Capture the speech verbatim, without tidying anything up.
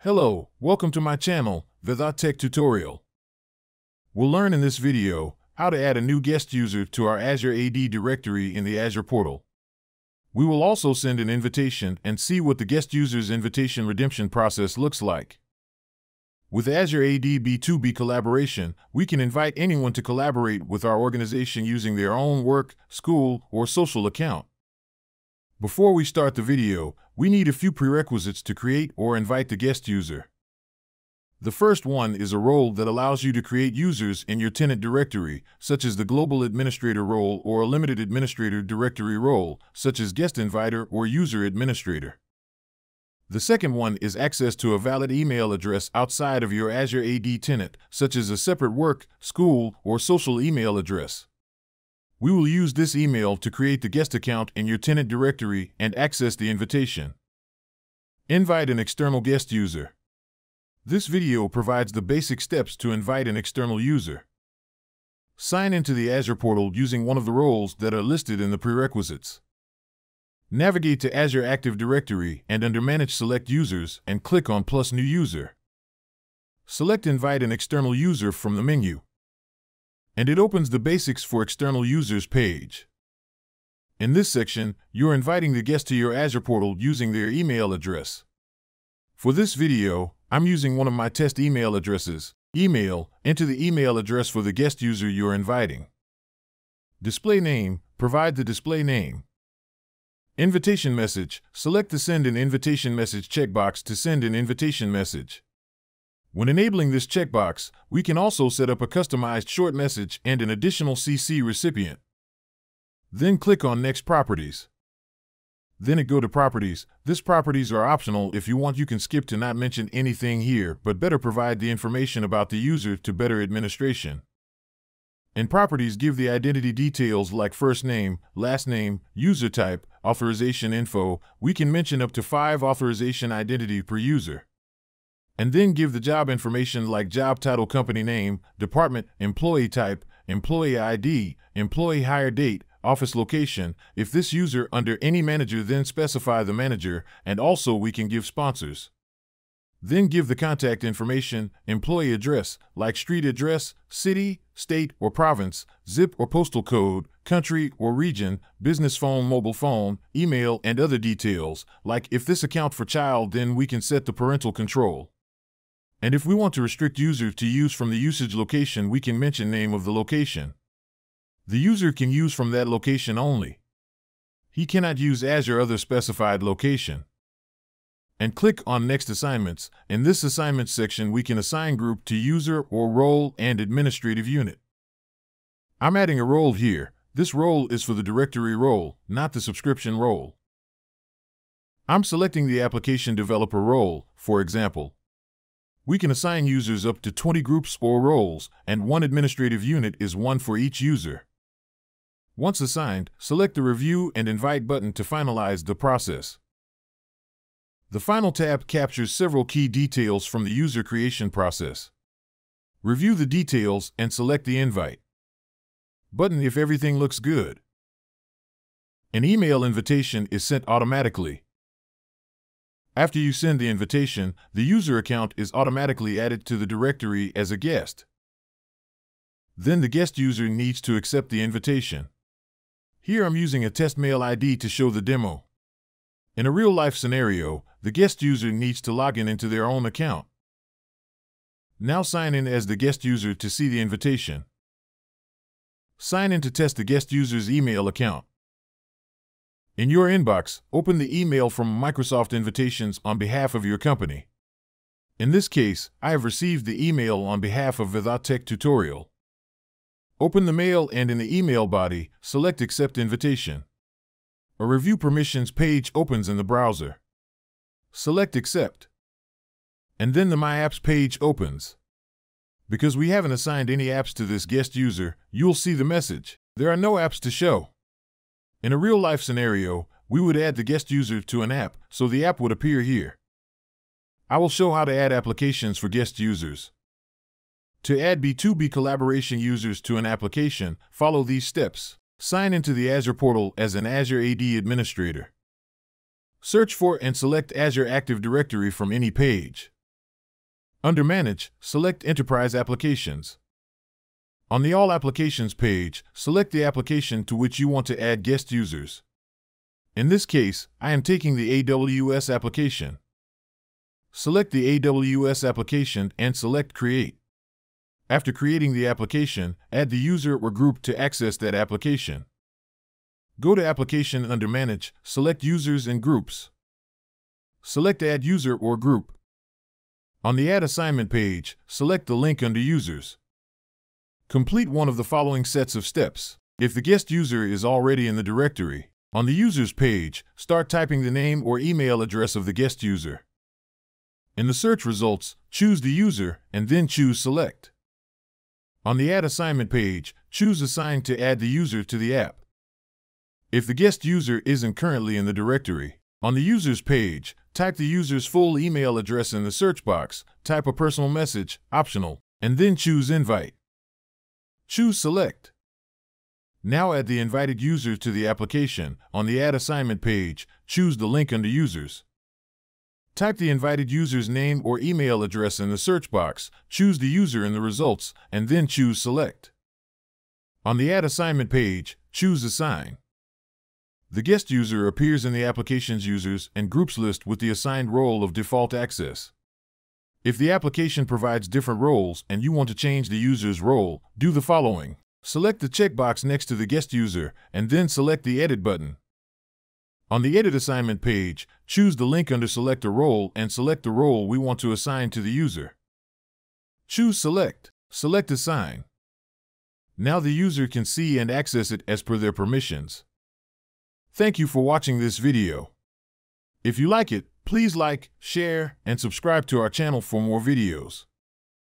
Hello, welcome to my channel, the Tech Tutorial. We'll learn in this video how to add a new guest user to our Azure A D directory in the Azure portal. We will also send an invitation and see what the guest user's invitation redemption process looks like. With Azure A D B two B collaboration, we can invite anyone to collaborate with our organization using their own work, school, or social account. Before we start the video, we need a few prerequisites to create or invite the guest user. The first one is a role that allows you to create users in your tenant directory, such as the Global Administrator role or a Limited Administrator directory role, such as Guest Inviter or User Administrator. The second one is access to a valid email address outside of your Azure A D tenant, such as a separate work, school, or social email address. We will use this email to create the guest account in your tenant directory and access the invitation. Invite an external guest user. This video provides the basic steps to invite an external user. Sign into the Azure portal using one of the roles that are listed in the prerequisites. Navigate to Azure Active Directory and under Manage select Users and click on Plus New User. Select Invite an external user from the menu, and it opens the Basics for External Users page. In this section, you're inviting the guest to your Azure portal using their email address. For this video, I'm using one of my test email addresses. Email, enter the email address for the guest user you're inviting. Display name, provide the display name. Invitation message, select the Send an Invitation Message checkbox to send an invitation message. When enabling this checkbox, we can also set up a customized short message and an additional C C recipient. Then click on Next Properties. Then it go to Properties. These properties are optional. If you want, you can skip to not mention anything here, but better provide the information about the user to better administration. In Properties, give the identity details like first name, last name, user type, authorization info. We can mention up to five authorization identity per user. And then give the job information like job title, company name, department, employee type, employee I D, employee hire date, office location. If this user under any manager, then specify the manager, and also we can give sponsors. Then give the contact information, employee address, like street address, city, state or province, zip or postal code, country or region, business phone, mobile phone, email, and other details. Like if this account for child, then we can set the parental control. And if we want to restrict user to use from the usage location, we can mention name of the location. The user can use from that location only. He cannot use Azure other specified location. And click on Next Assignments. In this assignment section, we can assign group to user or role and administrative unit. I'm adding a role here. This role is for the directory role, not the subscription role. I'm selecting the application developer role, for example. We can assign users up to twenty groups or roles, and one administrative unit is one for each user. Once assigned, select the Review and Invite button to finalize the process. The Final tab captures several key details from the user creation process. Review the details and select the Invite button if everything looks good. An email invitation is sent automatically. After you send the invitation, the user account is automatically added to the directory as a guest. Then the guest user needs to accept the invitation. Here I'm using a test mail I D to show the demo. In a real-life scenario, the guest user needs to log in into their own account. Now sign in as the guest user to see the invitation. Sign in to test the guest user's email account. In your inbox, open the email from Microsoft Invitations on behalf of your company. In this case, I have received the email on behalf of the Tech Tutorial. Open the mail and in the email body, select Accept Invitation. A Review Permissions page opens in the browser. Select Accept. And then the My Apps page opens. Because we haven't assigned any apps to this guest user, you'll see the message, there are no apps to show. In a real-life scenario, we would add the guest user to an app, so the app would appear here. I will show how to add applications for guest users. To add B two B collaboration users to an application, follow these steps. Sign into the Azure portal as an Azure A D administrator. Search for and select Azure Active Directory from any page. Under Manage, select Enterprise Applications. On the All Applications page, select the application to which you want to add guest users. In this case, I am taking the A W S application. Select the A W S application and select Create. After creating the application, add the user or group to access that application. Go to Application under Manage, select Users and Groups. Select Add User or Group. On the Add Assignment page, select the link under Users. Complete one of the following sets of steps. If the guest user is already in the directory, on the Users page, start typing the name or email address of the guest user. In the search results, choose the user and then choose Select. On the Add Assignment page, choose Assign to add the user to the app. If the guest user isn't currently in the directory, on the Users page, type the user's full email address in the search box, type a personal message, optional, and then choose Invite. Choose Select. Now add the invited user to the application. On the Add Assignment page, choose the link under Users. Type the invited user's name or email address in the search box, choose the user in the results, and then choose Select. On the Add Assignment page, choose Assign. The guest user appears in the application's users and groups list with the assigned role of default access. If the application provides different roles and you want to change the user's role, do the following. Select the checkbox next to the guest user and then select the Edit button. On the Edit Assignment page, choose the link under Select a Role and select the role we want to assign to the user. Choose Select. Select Assign. Now the user can see and access it as per their permissions. Thank you for watching this video. If you like it, please like, share, and subscribe to our channel for more videos.